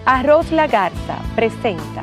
Arroz La Garza presenta.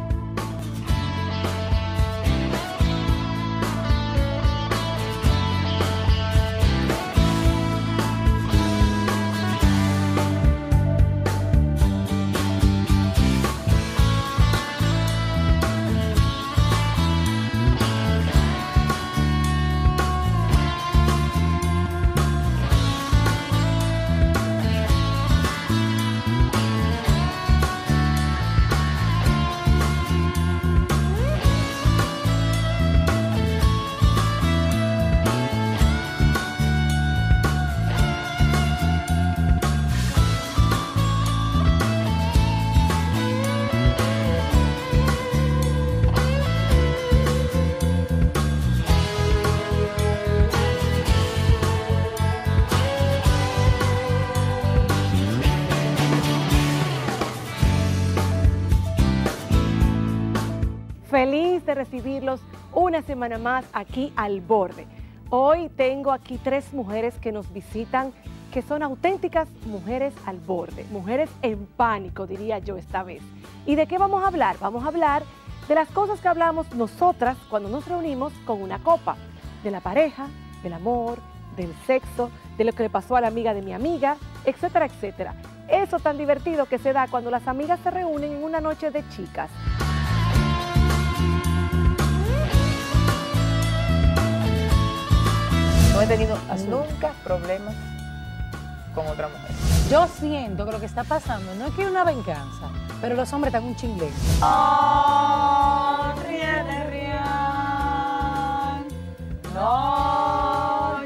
Feliz de recibirlos una semana más aquí al Borde. Hoy tengo aquí 3 mujeres que nos visitan, que son auténticas mujeres al borde, mujeres en pánico, diría yo esta vez. ¿Y de qué vamos a hablar? Vamos a hablar de las cosas que hablamos nosotras cuando nos reunimos con una copa, de la pareja, del amor, del sexo, de lo que le pasó a la amiga de mi amiga, etcétera, etcétera. Eso tan divertido que se da cuando las amigas se reúnen en una noche de chicas. No he tenido nunca problemas con otra mujer. Yo siento que lo que está pasando no es que hay una venganza, pero los hombres están un chinglén. Oh, no,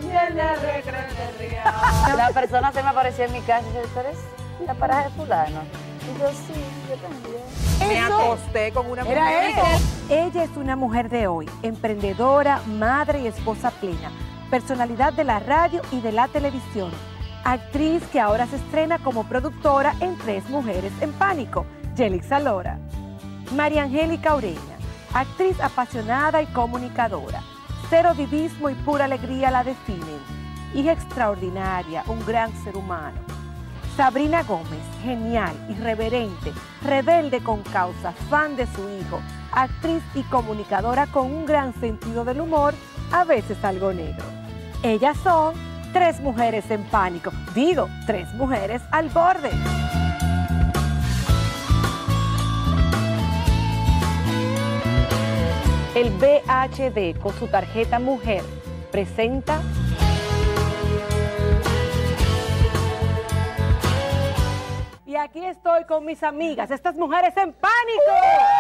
la persona se me apareció en mi casa y dice, ¿tú eres la pareja de fulano? Y yo, sí, yo también. Me acosté con una mujer. Era eso. Ella es una mujer de hoy, emprendedora, madre y esposa plena, personalidad de la radio y de la televisión, actriz que ahora se estrena como productora en 3 Mujeres en Pánico, Yelixa Lora. María Angélica Ureña, actriz apasionada y comunicadora, cero divismo y pura alegría la definen, hija extraordinaria, un gran ser humano. Sabrina Gómez, genial, irreverente, rebelde con causa, fan de su hijo, actriz y comunicadora con un gran sentido del humor, a veces algo negro. Ellas son 3 Mujeres en Pánico, digo, 3 Mujeres al Borde. El BHD con su tarjeta mujer presenta y aquí estoy con mis amigas, estas mujeres en pánico.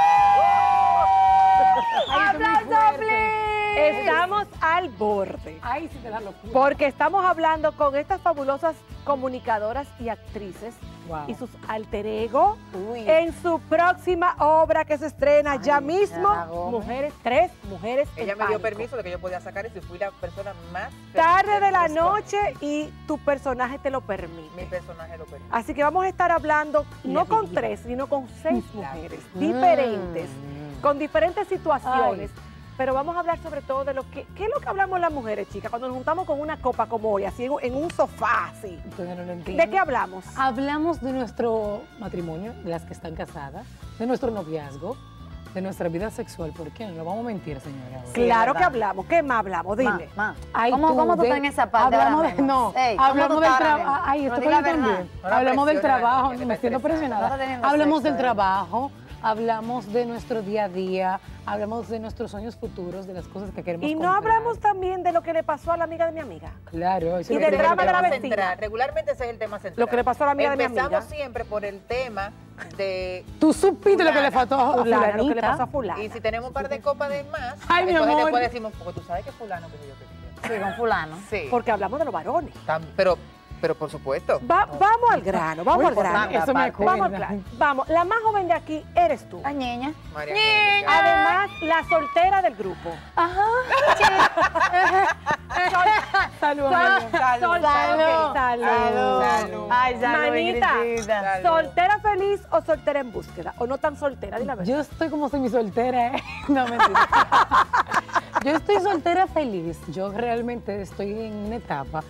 ¡Aplausos, please! Estamos al borde. Ay, sí te da locura. Porque estamos hablando con estas fabulosas comunicadoras y actrices y sus alter ego en su próxima obra que se estrena ya mismo. Mujeres, 3 Mujeres en Ella me dio Pánico. permiso de que yo podía sacar eso y fui la persona más Tarde de la feliz del noche y tu personaje te lo Mi permite. personaje lo permite. Así que vamos a estar hablando no con 3, sino con 6 mujeres diferentes, con diferentes situaciones. Pero vamos a hablar sobre todo de lo que, ¿qué es lo que hablamos las mujeres, chicas? Cuando nos juntamos con una copa como hoy, así en un sofá, así. Ustedes no lo entienden. ¿De qué hablamos? Hablamos de nuestro matrimonio, de las que están casadas, de nuestro noviazgo, de nuestra vida sexual. ¿Por qué? No vamos a mentir, señora. Claro que hablamos. ¿Qué más hablamos? Dile. Ay, ¿Cómo tú estás en esa parte? Hablamos ahora de, mismo? no, Ey, ¿cómo hablamos tú del estás ahora trabajo. mismo? Ay, esto No fue diga yo también. verdad. No la Hablamos del presione, trabajo, que te me siento estresada. presionada. No está teniendo Hablamos del sexo, trabajo, hablamos de nuestro día a día, hablamos de nuestros sueños futuros, de las cosas que queremos Y no comprar. hablamos también de lo que le pasó a la amiga de mi amiga. Claro. Eso Y es del lo que drama de la queremos. vecina. Central. Regularmente ese es el tema central. Lo que le pasó a la amiga de mi amiga. Empezamos siempre por el tema de... Tú supiste lo que le faltó a Fulana, fulanita. lo que le pasó a fulana. Y si tenemos un par de copas de más, Ay, mi entonces amor. después decimos, porque tú sabes que fulano que yo te Sí, con fulano. Sí. Porque hablamos de los varones. Pero por supuesto. Vamos al grano, vamos al grano. Eso me acuerda. Vamos al grano. Vamos, la más joven de aquí eres tú. La ñeña. María Angélica. Además, la soltera del grupo. Salud, Sol- amiga. Salud. Salud. Ay, salud, Manita, Ingridita. Salud. ¿soltera feliz o soltera en búsqueda? ¿O no tan soltera? Dile la verdad. Yo estoy como semisoltera, ¿eh? No, mentira. Yo estoy soltera feliz. Yo realmente estoy en una etapa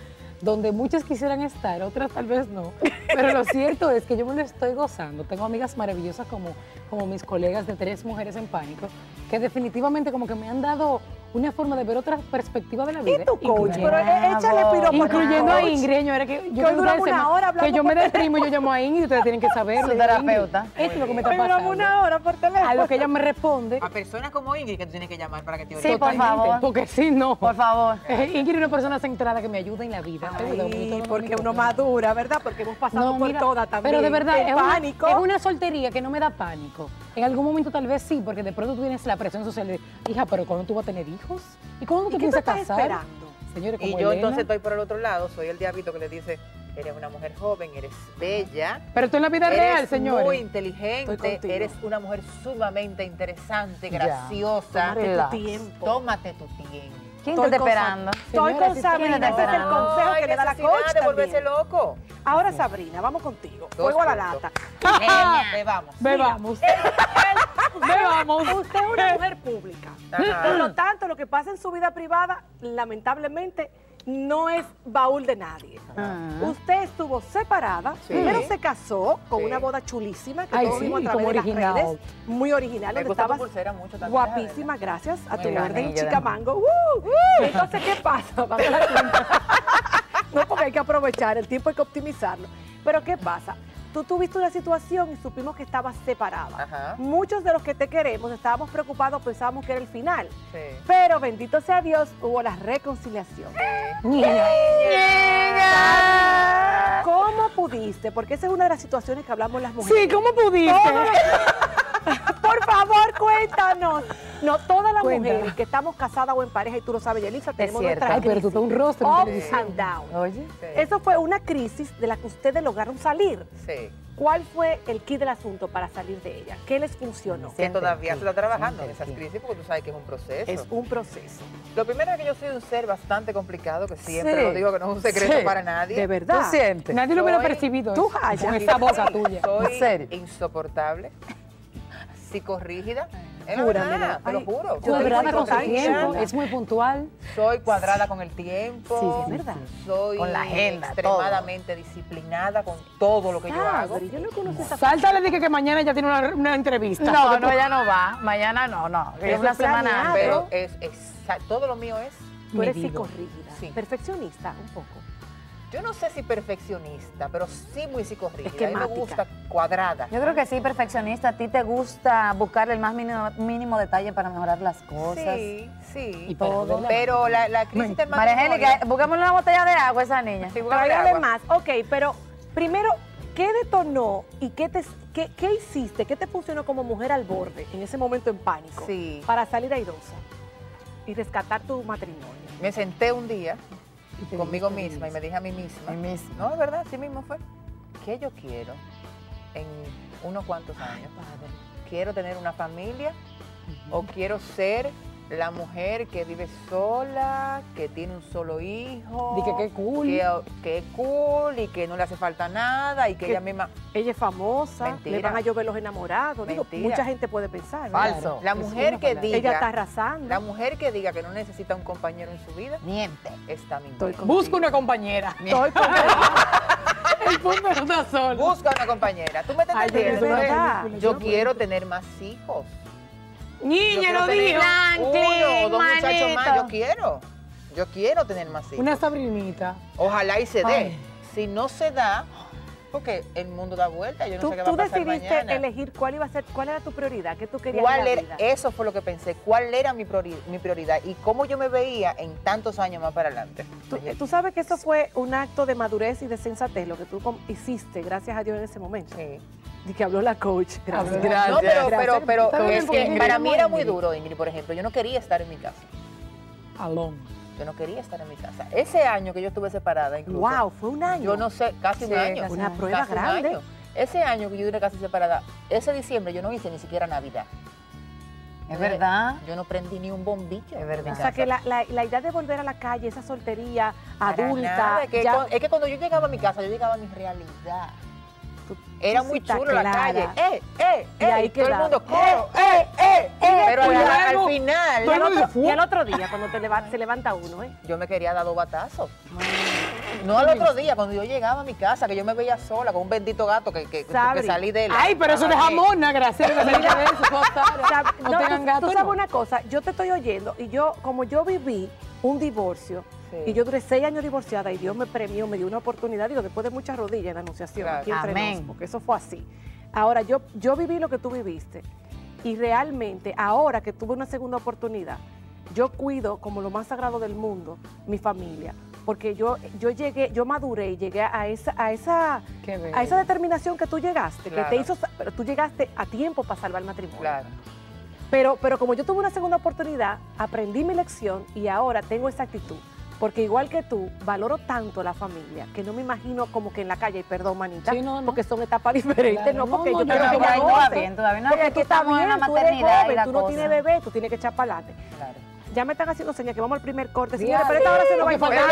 donde muchas quisieran estar, otras tal vez no. Pero lo cierto es que yo me lo estoy gozando. Tengo amigas maravillosas como mis colegas de 3 Mujeres en Pánico, que definitivamente como que me han dado una forma de ver otra perspectiva de la vida. ¿Y tu coach? Pero échale piropo. Incluyendo a Ingrid, señora, que yo duramos una hora hablando. Que yo me deprimo y yo llamo a Ingrid y ustedes tienen que saber. Su terapeuta. Esto es lo que me está pasando. Duramos una hora por teléfono. A lo que ella me responde. A personas como Ingrid que tú tienes que llamar para que te oriente. Sí, por favor. Porque si no. Por favor. Ingrid es una persona centrada que me ayuda en la vida. Ay, porque uno madura, ¿verdad? Porque hemos pasado por todas también. Pero de verdad, el pánico. Es una soltería que no me da pánico. En algún momento tal vez sí, porque de pronto tú tienes la presión social de, hija, pero ¿cuándo tú vas a tener hijos? ¿Y cuándo te piensas casar? Esperando? Señores, como Y yo Elena. entonces estoy por el otro lado, soy el diablito que le dice, eres una mujer joven, eres bella. Pero tú en la vida real, Eres señores. muy Estoy inteligente, contigo. eres una mujer sumamente interesante, Ya. graciosa. Tómate Relax. tu tiempo. Tómate tu tiempo. ¿Quién te está esperando? Estoy Señora, con si Sabrina, ¿quién ese es el está consejo No hay que le da la necesidad coach de volverse también. loco. Ahora, Sabrina, vamos contigo. Dos Fuego a la puntos. lata. Bebamos. Bebamos. Bebamos. Usted es una mujer pública. Ajá. Por lo tanto, lo que pasa en su vida privada, lamentablemente, no es baúl de nadie. Usted estuvo separada, Sí. primero se casó con Sí. una boda chulísima que Ay, todos sí, vimos a través como de las original. redes, muy original, Me donde gusta tu estabas pulsera mucho también. guapísima, gracias a tu Muy orden, bonita, chica además. mango. Entonces, ¿qué pasa? Vamos a la cuenta. No, porque hay que aprovechar, el tiempo hay que optimizarlo. Pero ¿qué pasa? Tú tuviste una situación y supimos que estabas separada. Ajá. Muchos de los que te queremos estábamos preocupados, pensábamos que era el final. Sí. Pero bendito sea Dios, hubo la reconciliación. Niña. ¿Cómo pudiste? Porque esa es una de las situaciones que hablamos las mujeres. Sí, ¿cómo pudiste? Por favor, cuéntanos. No, todas las Cuéntanos. mujeres que estamos casadas o en pareja, y tú lo sabes, Yelisa, tenemos cierto. nuestra Ay, pero tú crisis. te un rostro en Ups televisión. and down. Oye. Sí. Eso fue una crisis de la que ustedes lograron salir. Sí. ¿Cuál fue el kit del asunto para salir de ella? ¿Qué les funcionó? Que todavía se está trabajando en Siempre, esas sí. crisis porque tú sabes que es un proceso. Es un proceso. Lo primero es que yo soy un ser bastante complicado, que siempre Sí. lo digo que no es un secreto Sí. para nadie. De verdad. ¿Tú sientes? Nadie lo hubiera Soy- percibido. Tú, eso, Jaya. con esa boca tuya. Soy ¿En serio? insoportable, psicorrígida. Es la Júramelo. verdad, te lo Ay, juro. yo Soy Cuadrada con su psicorrígida, tiempo, es muy puntual. Soy cuadrada con el tiempo. Sí, es verdad. Soy Con la agenda, extremadamente disciplinada con todo lo que yo hago. Sabri, yo no conozco esa Sáltale, dije que mañana ya tiene una entrevista. No, no, ella no va. Mañana no. Es Eso una es semana planeado. antes. Pero todo lo mío es, Tú eres medido. psicorrígida, Sí. perfeccionista un poco. yo no sé si perfeccionista, pero sí muy psicorrígida. A mí me Esquemática. gusta cuadrada. Yo creo que sí, perfeccionista. A ti te gusta buscarle el más mínimo detalle para mejorar las cosas. Sí, sí. Y para joderla. Pero la crisis del María matrimonio... Angélica, busquémosle una botella de agua a esa niña. Sí, búscame Tráigale agua. más. Ok, pero primero, ¿qué detonó y qué hiciste? ¿Qué te funcionó como mujer al borde en ese momento en pánico? Sí. Para salir airosa y rescatar tu matrimonio. Me senté un día Y te conmigo dijiste misma y me dije a mí misma. Mí misma. No, es verdad, sí mismo fue. ¿Qué yo quiero en unos cuantos años? ¿Quiero tener una familia o quiero ser la mujer que vive sola, que tiene un solo hijo? Di que qué cool. Que es cool y que no le hace falta nada y que Que- ella misma... Ella es famosa, Mentira. le van a llover los enamorados. Digo, Mentira. mucha gente puede pensar. ¿verdad? Falso. La Es mujer una que palabra. diga... Ella está arrasando. La mujer que diga que no necesita un compañero en su vida, Miente. está Estoy mintiendo. Busca una compañera. Estoy con El punto no está solo. Busca una compañera. ¿Tú me estás Ay, de entendiendo? verdad. Yo quiero tener más hijos. Niña, Yo lo quiero dijo. tener uno o dos manito. muchachos más. Yo quiero. Yo quiero tener más hijos. Una Sabrinita. Ojalá y se dé. Ay. Si no se da, porque el mundo da vuelta, yo no Tú, sé qué va tú a pasar decidiste mañana. elegir cuál iba a ser, cuál era tu prioridad, qué tú querías ¿Cuál en la era? vida. Eso fue lo que pensé. ¿Cuál era mi prioridad? Y cómo yo me veía en tantos años más para adelante. Tú sabes que eso fue un acto de madurez y de sensatez, lo que tú hiciste, gracias a Dios en ese momento. Sí. Y que habló la coach. Gracias. Gracias. No, pero Está bien, es porque que Ingrid para es mí muy era muy Ingrid. duro, Ingrid, por ejemplo. Yo no quería estar en mi casa. Alón. Yo no quería estar en mi casa. Ese año que yo estuve separada, incluso. Wow, fue un año. Yo no sé, casi un Sí, año. casi Una un prueba Casi un grande. año. Ese año que yo duré casi separada, ese diciembre yo no hice ni siquiera Navidad. Es verdad. Yo no prendí ni un bombillo. Es verdad. O sea, que la idea de volver a la calle, esa soltería Para adulta, nada, ya- es que cuando yo llegaba a mi casa, yo llegaba a mi realidad. tú- Era tú muy sí estás chulo la clara. calle. Y ahí todo el quedaba. mundo coro. Pero Y al luego, final, Y al otro día, cuando se levanta uno, ¿eh? yo me quería dar 2 batazos. No al otro día, cuando yo llegaba a mi casa, que yo me veía sola con un bendito gato que salí de él. Ay, pero eso de jamona, gracias. No tengan gato. Tú sabes una cosa, yo te estoy oyendo y yo, como yo viví un divorcio, y yo duré 6 años divorciada y Dios me premió, me dio una oportunidad, digo, después de muchas rodillas en la anunciación, aquí entre nos, porque eso fue así. Ahora, yo viví lo que tú viviste y realmente, ahora que tuve una segunda oportunidad, yo cuido como lo más sagrado del mundo, mi familia, porque yo maduré y llegué a esa determinación que tú llegaste, que te hizo, pero tú llegaste a tiempo para salvar el matrimonio. Claro. Pero como yo tuve una segunda oportunidad, aprendí mi lección y ahora tengo esa actitud. Porque igual que tú, valoro tanto la familia, que no me imagino como que en la calle, y perdón, manita, porque son etapas diferentes, claro, porque yo quiero que ya todavía no es que estamos en la maternidad y la tú no tienes bebé, tú tienes que echar para adelante. Claro. Ya me están haciendo señas que vamos al primer corte, señores, pero esta hora se nos va a informar.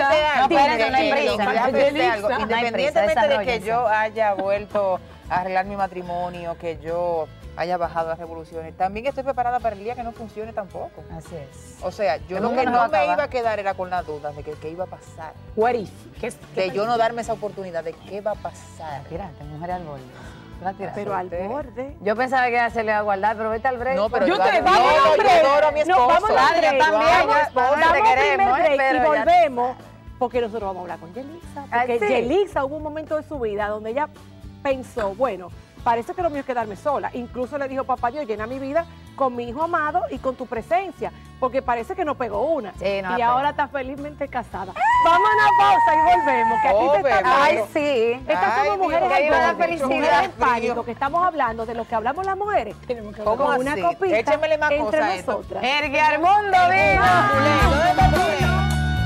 Independientemente de que yo haya vuelto a arreglar mi matrimonio, que yo haya bajado las revoluciones, también estoy preparada para el día que no funcione tampoco. Así es. O sea, yo lo que no me iba a quedar era con la duda de que qué iba a pasar. What if? De yo no darme esa oportunidad de qué va a pasar. Tírate, mujer al borde. Pero al borde. Yo pensaba que era se le iba a guardar, pero vete al break. No, pero yo adoro a mi esposo. Vamos al break. También, te queremos, pero y volvemos, porque nosotros vamos a hablar con Yelixa. Porque Yelixa hubo un momento de su vida donde ella pensó, bueno, parece que lo mío es quedarme sola. Incluso le dijo, papá, Dios, llena mi vida con mi hijo amado y con tu presencia, porque parece que no pegó una. Sí, no y ahora está felizmente casada. Vamos a una pausa y volvemos, que aquí te está hablando. Ay, sí. Estas somos mujeres que viva la al borde, felicidad. mujeres en pánico, que estamos hablando de lo que hablamos las mujeres. ¿Cómo Con así? una copita Échemele más entre cosas a esto. nosotras. Ergue al mundo vivo. ¿Dónde está el problema?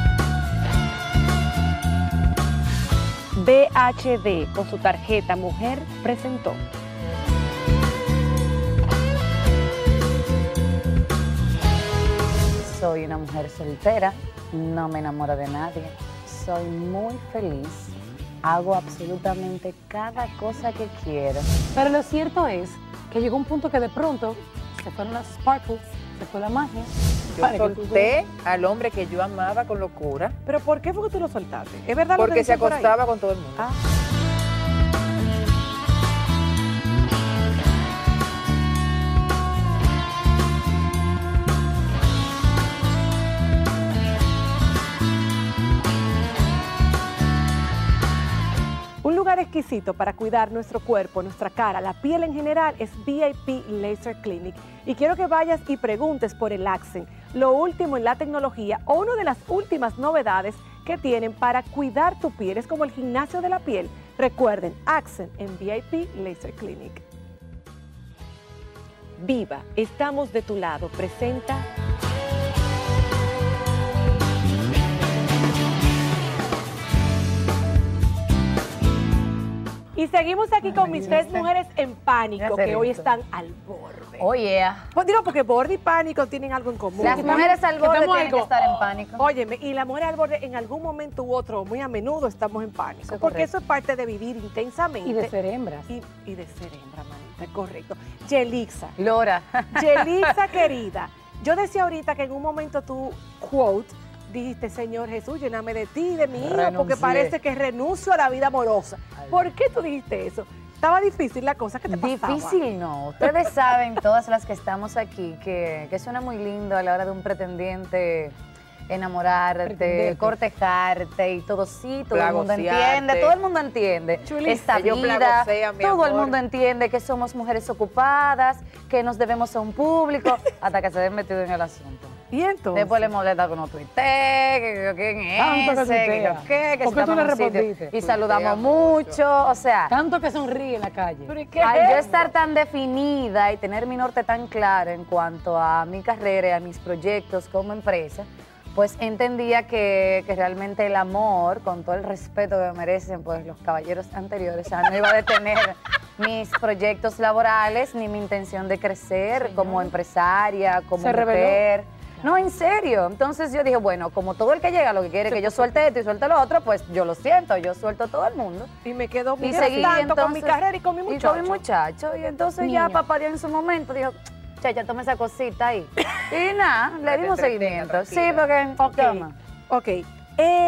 BHD, con su tarjeta Mujer, presentó. Soy una mujer soltera, no me enamoro de nadie, soy muy feliz, hago absolutamente cada cosa que quiero. Pero lo cierto es que llegó un punto que de pronto se fueron las sparkles, se fue la magia. Yo solté al hombre que yo amaba con locura. ¿Pero por qué fue que tú lo soltaste? ¿Es verdad lo que Porque se dicen por ahí? acostaba con todo el mundo. Un lugar exquisito para cuidar nuestro cuerpo, nuestra cara, la piel en general es VIP Laser Clinic. Y quiero que vayas y preguntes por el Accent, lo último en la tecnología o una de las últimas novedades que tienen para cuidar tu piel. Es como el gimnasio de la piel. Recuerden, Accent en VIP Laser Clinic. Viva, estamos de tu lado. Presenta... Y seguimos aquí con mis 3 mujeres en pánico, que hoy están al borde. Oh, yeah. Pues digo, porque borde y pánico tienen algo en común. Las mujeres al borde tienen que estar en pánico. Óyeme, y las mujeres al borde en algún momento u otro, muy a menudo estamos en pánico. Porque eso es parte de vivir intensamente. Y de ser hembras. Y de ser hembra, manita, correcto. Yelixa. Lora. Yelixa, querida. Yo decía ahorita que en un momento tú, quote, dijiste, Señor Jesús, lléname de ti y de mi hijo, porque parece que renuncio a la vida amorosa. ¿Por qué tú dijiste eso? ¿Estaba difícil la cosa? ¿Qué te pasaba? Difícil no. Ustedes saben, todas las que estamos aquí, que suena muy lindo a la hora de un pretendiente enamorarte, cortejarte y todo. Sí, todo el mundo entiende, todo el mundo entiende esta vida, todo el mundo entiende que somos mujeres ocupadas, que nos debemos a un público, hasta que se ven metido en el asunto. ¿Y entonces? Después le molesta que no tuiteé, que quién es ese, que ¿por qué tú le respondiste? Y saludamos mucho, o sea. Tanto que sonríe en la calle. Al yo estar tan definida y tener mi norte tan claro en cuanto a mi carrera y a mis proyectos como empresa, pues entendía que realmente el amor, con todo el respeto que me merecen pues los caballeros anteriores, o sea, no iba a detener mis proyectos laborales ni mi intención de crecer como empresaria, como mujer. No, en serio. Entonces yo dije, bueno, como todo el que llega lo que quiere que yo suelte esto y suelte lo otro, pues yo lo siento, yo suelto a todo el mundo. Y me quedo muy seguí tanto con mi carrera y con mi muchacho. Y con mi muchacho. Y entonces ya papá Dios en su momento dijo, chacha, toma esa cosita ahí. Y nada, le dimos seguimiento. Sí, porque... Ok.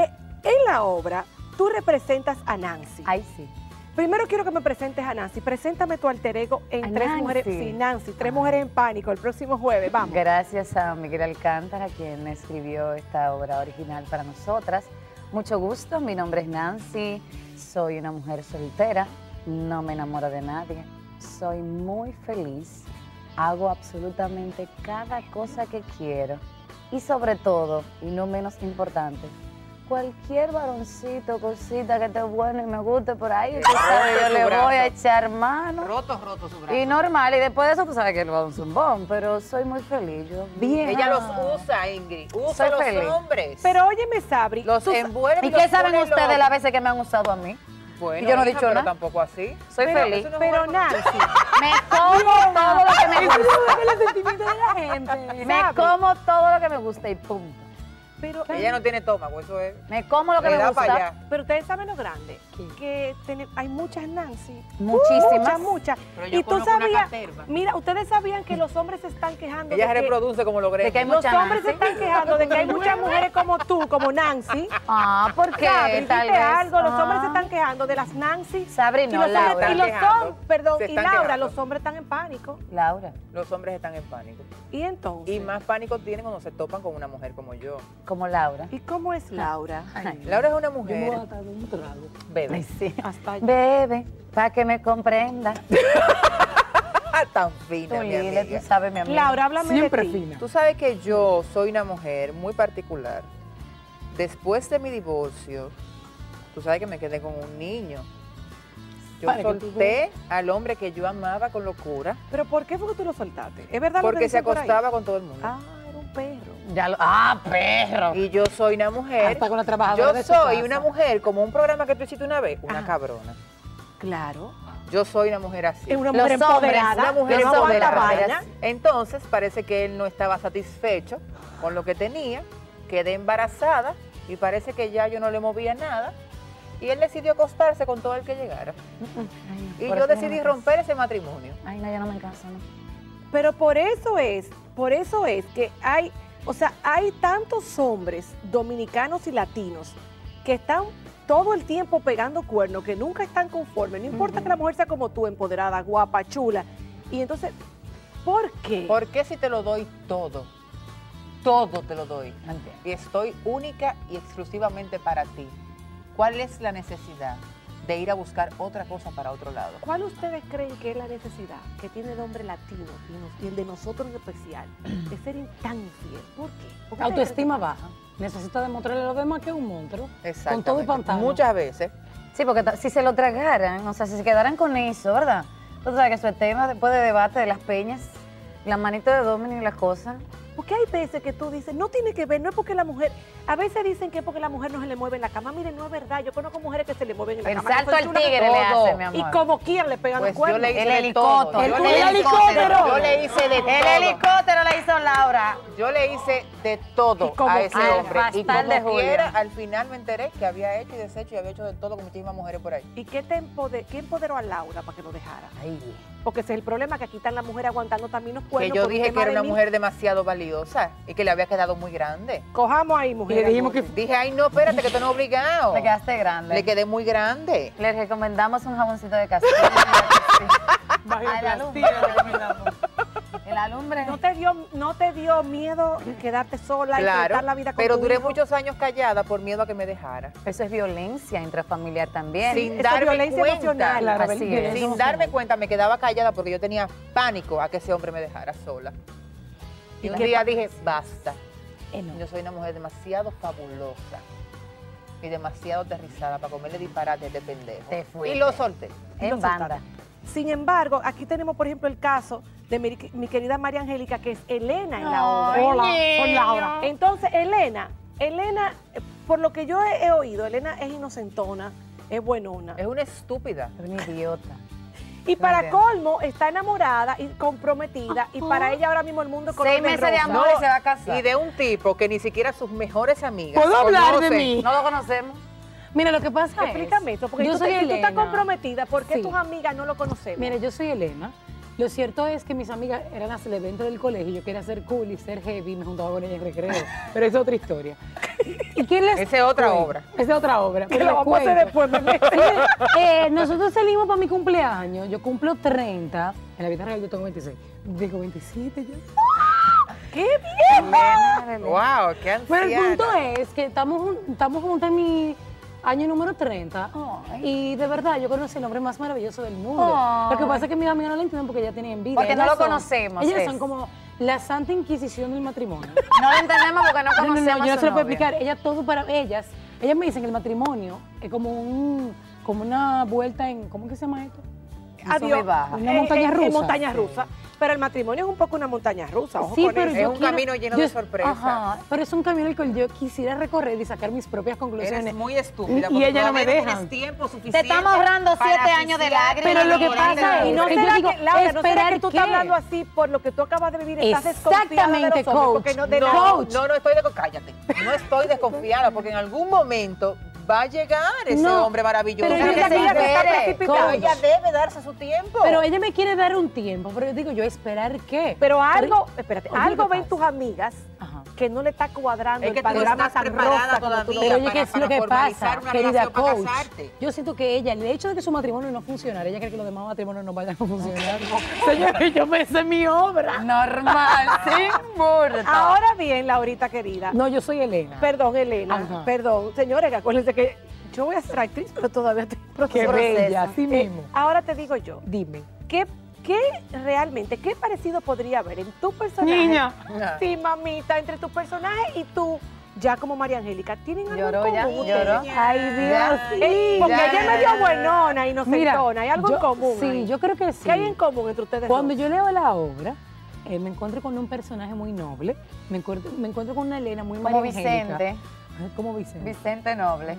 en la obra tú representas a Nancy. Ay, sí. Primero quiero que me presentes a Nancy. Preséntame tu alter ego en A Tres Nancy. Mujeres. Sí, Nancy, Tres Mujeres en Pánico, el próximo jueves. Vamos. Gracias a Miguel Alcántara, quien escribió esta obra original para nosotras. Mucho gusto, mi nombre es Nancy, soy una mujer soltera, no me enamoro de nadie, soy muy feliz, hago absolutamente cada cosa que quiero y sobre todo, y no menos importante, cualquier varoncito, cosita que esté bueno y me guste por ahí, tú sabes, yo le voy a echar mano. Roto su brazo. Y normal, y después de eso tú sabes que él va a un zumbón, pero soy muy feliz, yo bien. Ella los usa, Ingrid. Usa Soy los feliz. hombres. Pero óyeme, Sabri. los envuelve. ¿Y los qué saben pone ustedes locos. las veces que me han usado a mí? Bueno, Y yo no he hija, dicho pero nada. tampoco así. Soy Pero- feliz. Eso no Pero juega con- Nancy, Me como todo lo que me gusta. El sentimiento de la gente. Me como todo lo que me gusta y punto. pero, Ella no tiene estómago, eso es. Me como lo que Le me da gusta. para allá. pero ustedes saben lo grande, ¿Qué? que hay muchas Nancy. Muchísimas. Muchas. Pero yo Y tú conozco una sabías, caterva. mira, ustedes sabían que los hombres se están quejando Ella de se que reproduce como lo De que hay gremos. los mucha hombres se Nancy. están quejando de que hay muchas mujeres como tú, como Nancy. Ah, ¿por qué? Sabri, Tal dite vez. algo, los hombres se Ah. están quejando de las Nancy. Sabri, Y no, los hombres- Laura. y los quejando. perdón, Se y están Laura, quejando. los hombres están en pánico. Laura, Los hombres están en pánico. Y entonces, Y más pánico tienen cuando se topan con una mujer como yo. como Laura. ¿y cómo es Laura? Ay, Laura es una Yo me voy a mujer. dar un trago. Bebe. Ay, sí. Hasta allá. Bebe, para que me comprenda. Tan Tú, fina, mi Lile, amiga. tú sabes, mi amiga. Laura, háblame Siempre de ti. fina. Tú sabes que yo soy una mujer muy particular. Después de mi divorcio, tú sabes que me quedé con un niño. Yo Para que tú solté al hombre que yo amaba con locura ¿Pero por qué fue que tú lo soltaste? ¿Es verdad lo que porque se dicen por ahí? acostaba con todo el mundo. Ah, era un perro. Ya lo... Ah, perro. Y yo soy una mujer. Hasta con la trabajadora Yo de su soy casa. una mujer, como un programa que tú hiciste una vez, una Ajá. cabrona. Claro. Yo soy una mujer así. Es una Los mujer hombres, empoderada. Una mujer que no aguanta empoderada. vaina. Entonces parece que él no estaba satisfecho con lo que tenía, quedé embarazada y parece que ya yo no le movía nada y él decidió acostarse con todo el que llegara. Ay, Y por yo eso no decidí me caso. romper ese matrimonio. Ay, no, yo no me caso, no. Pero por eso es que hay, o sea, hay tantos hombres dominicanos y latinos que están todo el tiempo pegando cuernos, que nunca están conformes. No importa que la mujer sea como tú, empoderada, guapa, chula. Y entonces, ¿por qué? ¿Por qué si te lo doy todo? Todo te lo doy. No entiendo. Y estoy única y exclusivamente para ti. ¿Cuál es la necesidad de ir a buscar otra cosa para otro lado? ¿Cuál ustedes creen que es la necesidad que tiene el hombre latino y el de nosotros en especial de ser tan infiel? ¿Por qué? ¿Por qué Autoestima ustedes creen baja. Necesita demostrarle a los demás que es un monstruo. Con todo y Exactamente. pantalla. Muchas veces. Sí, porque si se lo tragaran, o sea, si se quedaran con eso, ¿verdad? Tú sabes que eso es tema después de debate de las peñas, las manitos de Dominic y las cosas. Porque hay veces que tú dices, no tiene que ver, no es porque la mujer, a veces dicen que es porque la mujer no se le mueve en la cama. Miren, no es verdad, yo conozco mujeres que se le mueven en la El cama. que salto son al chulas tigre de le todo. hace, mi amor. Y como quiera le pegan Pues los cuernos. yo le hice El de helicóptero. todo. Yo El le- helicóptero. Yo le hice de todo. El helicóptero le hizo Laura. Yo le hice de todo Y como a ese quiera. hombre. Y Bastardo de como Julio. quiera, al final me enteré que había hecho y deshecho y había hecho de todo con muchísimas mujeres por ahí. ¿Y qué empoderó a Laura para que lo dejara? Ay, Porque ese es el problema, que aquí están las mujeres aguantando también los cuernos. Que yo por un dije tema que era de una mil- mujer demasiado valiosa y que le había quedado muy grande. Cojamos ahí, mujer. Y le dijimos que Dije, ay, no, espérate, que tú no es obligado. me quedaste grande. Le quedé muy grande. Le recomendamos un jaboncito de Castilla. baja El el alumbre. plastillo, le recomendamos. El alumbre. ¿No te dio miedo quedarte sola y Claro, enfrentar la vida con pero tu duré hijo? muchos años callada por miedo a que me dejara. Eso es violencia intrafamiliar también. Sin eso es darme violencia cuenta. emocional. Claro, Así violencia es. Sin emocional. darme cuenta me quedaba callada porque yo tenía pánico a que ese hombre me dejara sola. Y un día dije, basta. Yo soy una mujer demasiado fabulosa y demasiado aterrizada para comerle disparates de pendejo. Te fuiste. Y lo solté. Y lo En banda. soltaste. Sin embargo, aquí tenemos, por ejemplo, el caso de mi querida María Angélica, que es Elena en la obra. Hola, soy Laura. Entonces, Elena, por lo que yo he oído, Elena es inocentona, es buenona. Es una estúpida. Es un idiota. Y para entiendo. colmo, está enamorada y comprometida, y para ella ahora mismo el mundo es color 6 meses de rosa. amor y se va a casar. Y de un tipo que ni siquiera sus mejores amigas ¿Puedo hablar de conocen. mí? No lo conocemos. Mira, lo que pasa es... Explícame eso, porque yo tú, soy si tú estás Elena. comprometida, ¿por qué Sí. tus amigas no lo conocemos? Mire, yo soy Elena Lo cierto es que mis amigas eran las del evento del colegio, yo quería ser cool y ser heavy, me juntaba con ellas en recreo, pero esa es otra historia. ¿Y qué les Esa es otra cuento? obra. Esa es otra obra. Que pero lo les vamos a hacer cuento. después, bebé. Nosotros salimos para mi cumpleaños, yo cumplo 30, en la vida real yo tengo 26, digo 27 ya. ¡Qué bien! Wow, qué anciana. Pero el punto es que estamos juntos en mi año número 30 y de verdad yo conocí el hombre más maravilloso del mundo. Ay. Lo que pasa es que mis amigas no lo entienden porque ella tiene envidia. Porque no Ellas lo conocemos, Ellas es. son como la santa inquisición del matrimonio. No lo entendemos porque no No, conocemos yo no a su se lo puedo novia. explicar. Ellas todo para ellas. Ellas me dicen que el matrimonio es como una vuelta en, ¿cómo que se llama esto? sube y baja. Una montaña rusa. Montaña rusa. Pero el matrimonio es un poco una montaña rusa. Ojo Sí, con pero eso. Es yo un quiero- camino lleno yo- de sorpresas. Ajá, pero es un camino el cual yo quisiera recorrer y sacar mis propias conclusiones. Eres muy estúpida. Y porque ella no me todavía deja. tienes tiempo Te suficiente. estamos ahorrando para 7 años de oficiar lágrimas. Pero lo que enamorarte pasa de es- Y él. no yo será digo, que, Laura, no será esperar que tú qué. estás hablando así por lo que tú acabas de vivir. Estás desconfiada de Exactamente, los hombres, coach. porque no de No, nada. Coach. no estoy cállate. No estoy desconfiada porque en algún momento va a llegar ese No, hombre maravilloso. pero Pero ella ella se se está espere, precipitando. coach. Ella debe darse su tiempo. Pero ella me quiere dar un tiempo, pero yo digo, ¿yo esperar qué? Pero algo, espérate, Oye, algo ¿qué ven pasa? tus amigas Ajá. que no le está cuadrando Es que el tú no panorama estás tan preparada rosa como tú lo todavía. Pero oye, para- ¿qué es lo para que formalizar pasa, una querida relación para coach? casarte. Yo siento que ella, el hecho de que su matrimonio no funcionara, ella cree que los demás matrimonios no vayan a funcionar. Señores, yo me sé mi obra. Normal, sin burda. Ahora bien, Laurita querida. No, yo soy Elena. Perdón, Elena. Ajá. Perdón. Señores, que acuérdense que yo voy a ser actriz, pero todavía estoy en proceso. Qué proceso. bella, así mismo. Ahora te digo yo, Dime. ¿qué realmente, qué parecido podría haber en tu personaje? Niña. Sí, mamita, entre tu personaje y tú, ya como María Angélica, ¿tienen algo Lloró en ya, común? lloró. Ay, Dios, sí. Porque Ya. ella es medio buenona, inocentona, hay algo yo- en común. Sí, ahí. yo creo que sí. ¿Qué hay en común entre ustedes Cuando dos? yo leo la obra, me encuentro con un personaje muy noble, me encuentro con una Elena muy Como María Angélica. Vicente. Ay, como Vicente. Vicente Noble.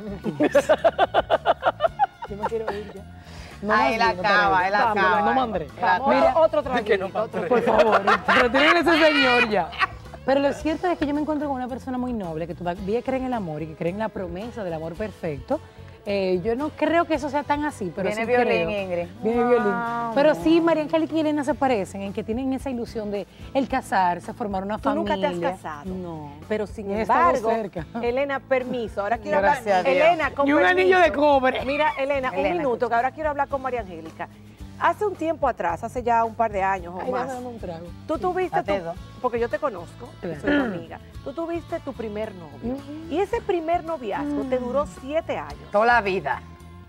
Yo me quiero ir ya. Ahí más la vino para acaba, ella. él la Vamos, acaba. No mandré. Vamos, Mira, otro traguito, otro por favor, retiren ese señor ya. Pero lo cierto es que yo me encuentro con una persona muy noble que todavía cree en el amor y que cree en la promesa del amor perfecto. Yo no creo que eso sea tan así, pero Viene sí violín, creo. Ingrid. Viene Wow. violín. Pero sí, María Angélica y Elena se parecen en que tienen esa ilusión de el casarse, formar una ¿Tú familia. nunca te has casado? No. Pero sin He estado embargo, cerca. Elena, permiso, ahora quiero Gracias a hablar. Dios. Elena, con Ni un anillo de permiso. cobre. Mira, Elena, un Elena, minuto, que ahora quiero hablar con María Angélica. Hace un tiempo atrás, hace ya un par de años o Ay, más, dame un trago. tú tuviste Date dos. porque yo te conozco, Claro. soy tu amiga, tú tuviste tu primer novio. Ujú. Y ese primer noviazgo te duró 7 años. Toda la vida.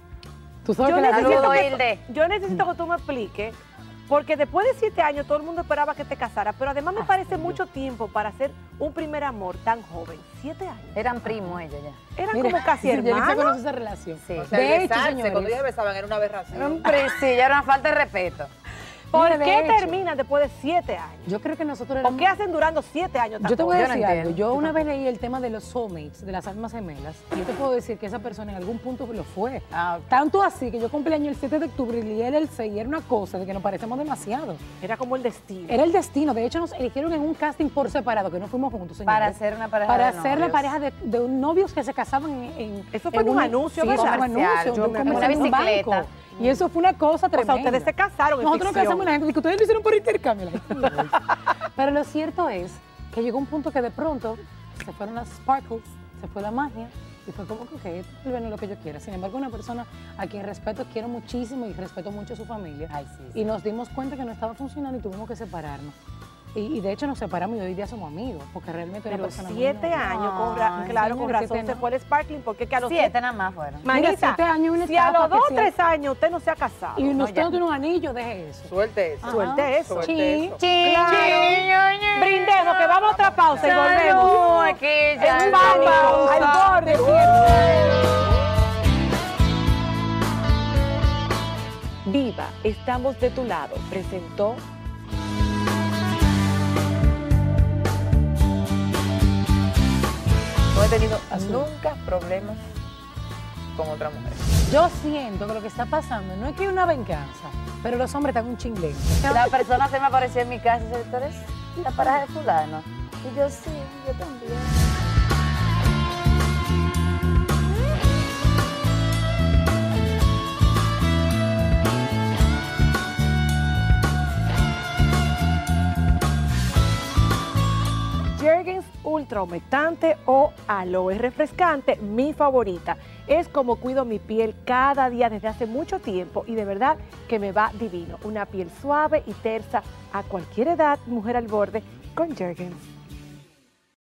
Tú sabes Yo que la necesito, Saludo, que, Hilde. yo necesito que tú me expliques, porque después de 7 años todo el mundo esperaba que te casaras, pero además me parece mucho tiempo para hacer un primer amor tan joven. 7 años. Eran primos ellos ya. Eran Mira, como casi Yelitza hermanos. conoce esa relación. Sí. O sea, De hecho, besarse, cuando señores, ellos besaban era una aberración. Sí, ya era una falta de respeto. ¿Por Mira, de qué hecho, terminan después de 7 años? Yo creo que nosotros ¿Por qué hacen durando 7 años tan Yo te voy a jóvenes? Yo no decir algo. entiendo. Yo una vez leí el tema de los soulmates, de las almas gemelas, y yo te puedo decir que esa persona en algún punto lo fue. Ah, ok. Tanto así que yo cumplí año el 7 de octubre y él el 6, y era una cosa de que nos parecemos demasiado. Era como el destino. Era el destino. De hecho, nos eligieron en un casting por separado, que no fuimos juntos, señores. Para ser una pareja Para de ser la novios. pareja de un novios que se casaban en Eso fue en un anuncio, sí, eso fue ¿verdad? un anuncio, Yo de un me comercial acuerdo. en un Una bicicleta. banco. Y eso fue una cosa O tremenda. sea, ustedes se casaron en Nosotros nos ficción. casamos y la gente dice que ustedes lo hicieron por intercambio. La gente, "No". Pero lo cierto es que llegó un punto que de pronto se fueron las sparkles, se fue la magia y fue como que, ok, esto tal vez no es lo que yo quiera. Sin embargo, una persona a quien respeto, quiero muchísimo y respeto mucho a su familia. Ay, sí, sí. Y nos dimos cuenta que no estaba funcionando y tuvimos que separarnos. Y de hecho nos separamos y hoy día somos amigos, porque realmente era Pero una persona muy 7 noble. años, Ay, claro, con señores, razón 7 se no. fue el sparkling, porque es que a los 7 nada más fueron. Manita, Mira, 7 años y una si a etapa los 2 o que 3 años usted no se ha casado, Y No, usted ya. no tiene un anillo, deje eso. Suelte eso. suelte eso. Suelte eso. Claro. Brindemos, que vamos a otra pausa y volvemos. No, aquí ya. En pánico, al borde siempre. Viva, estamos de tu lado, presentó No he tenido nunca problemas con otra mujer. Yo siento que lo que está pasando no es que hay una venganza, pero los hombres están un chinglén. La persona se me apareció en mi casa y dice, ¿tú eres la pareja de fulano? Y yo, sí, yo también. contra humectante o aloe refrescante, mi favorita. Es como cuido mi piel cada día desde hace mucho tiempo y de verdad que me va divino. Una piel suave y tersa a cualquier edad, mujer al borde con Jergens.